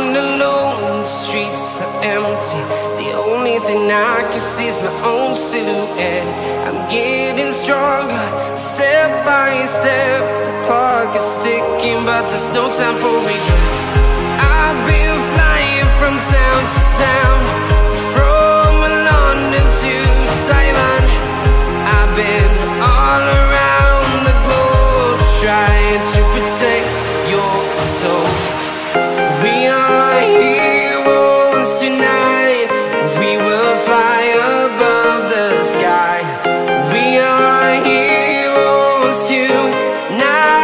I'm alone, the streets are empty. The only thing I can see is my own silhouette. I'm getting stronger, step by step. The clock is ticking, but there's no time for regrets. I've been flying from town to town, from London to Taiwan. I've been all around the globe, trying to protect your soul. We are heroes tonight. We will fly above the sky. We are heroes tonight.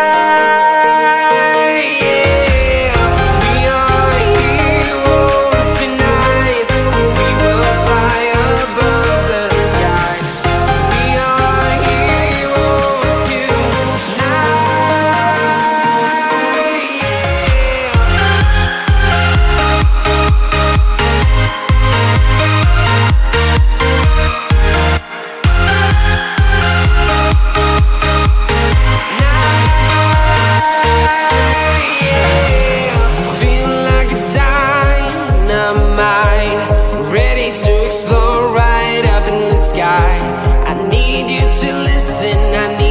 Yeah. We are heroes tonight. We will fly above the sky. We are heroes tonight. Feel like a dynamite, ready to explode right up in the sky. I need you to listen, I need